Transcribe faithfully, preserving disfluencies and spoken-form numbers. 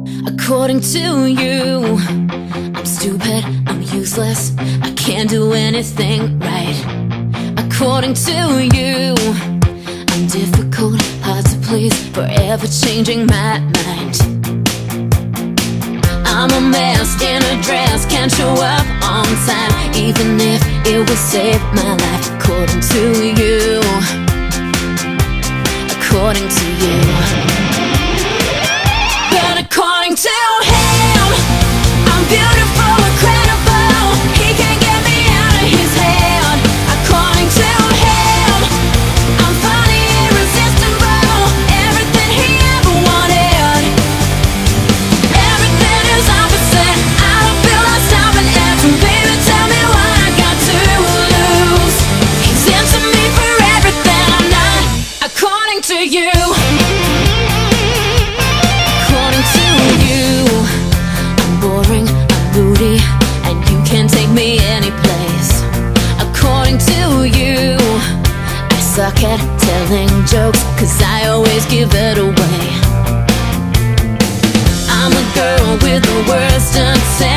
According to you, I'm stupid, I'm useless, I can't do anything right. According to you, I'm difficult, hard to please, forever changing my mind. I'm a mess in a dress, can't show up on time, even if it would save my life. According to you, according to you. But according to him, I'm beautiful, incredible, he can't get me out of his head. According to him, I'm funny, irresistible, everything he ever wanted. Everything is opposite, I don't feel like stopping it. So baby, tell me what I got to lose. He's into me for everything I'm not. According to you, according to you, I'm boring, I'm moody, and you can't take me anyplace. According to you, I suck at telling jokes, cause I always give it away. I'm a girl with the words to say,